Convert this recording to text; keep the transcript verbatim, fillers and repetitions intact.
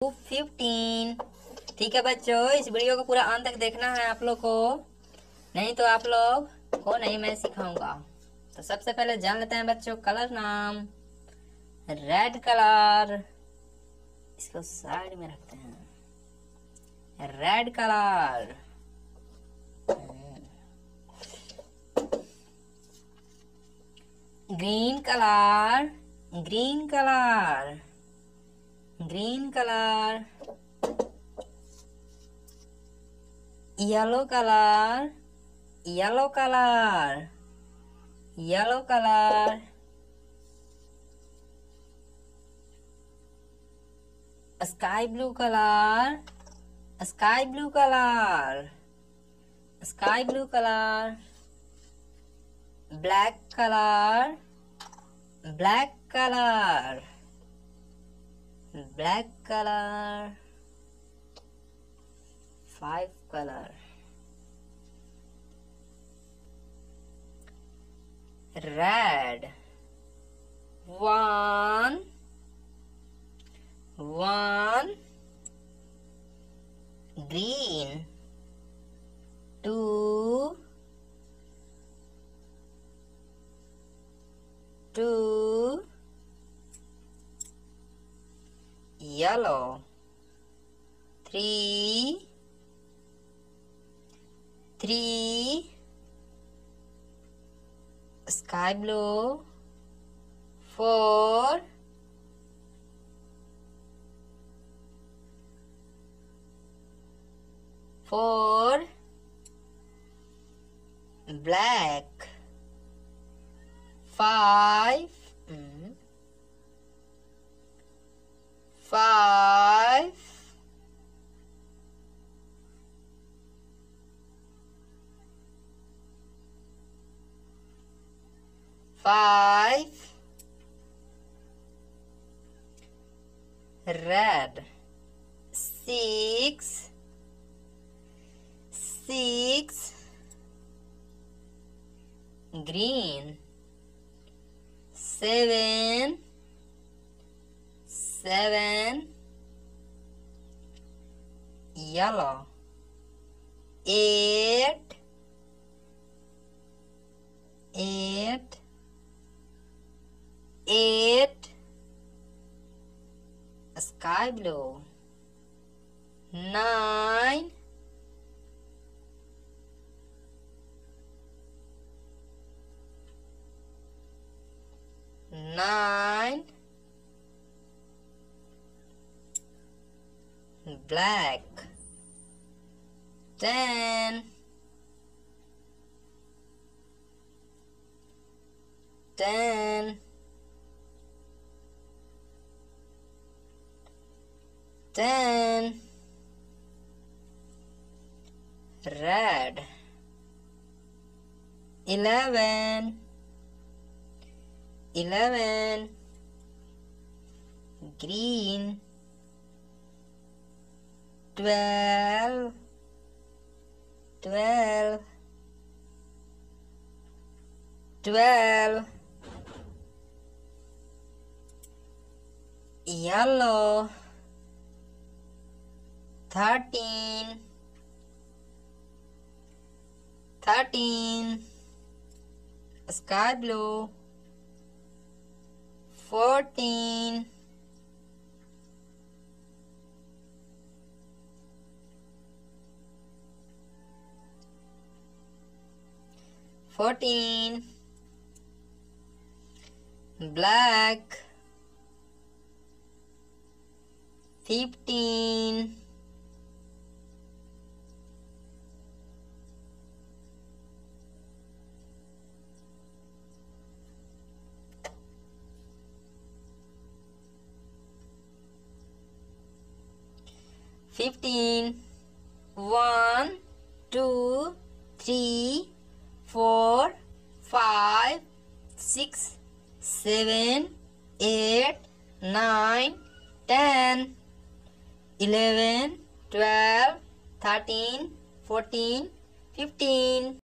Fifteen. ठीक है बच्चों, इस वीडियो को पूरा अंत तक देखना है आप लोग को, नहीं तो आप लोग को नहीं मैं सिखाऊंगा। तो सबसे पहले जान लेते हैं बच्चों कलर नाम। रेड कलर, इसको साइड में रखते हैं। Red colour, green colour, green colour, green colour, yellow colour, yellow colour, yellow colour, sky blue colour, sky blue colour, sky blue colour, black colour, black colour, black colour, five colour, red, one, one, green, two, two, yellow, three, three, sky blue, four, four, black, five, mm, five, five, red, six, six, green, seven, seven, yellow, eight, eight, eight, sky blue, nine, nine, black, ten, ten, ten, red, eleven, eleven, green, twelve, twelve, twelve, yellow, thirteen, thirteen, sky blue, fourteen, fourteen, black, fifteen, fifteen, one, two, three, four, five, six, seven, eight, nine, ten, eleven, twelve, thirteen, fourteen, fifteen.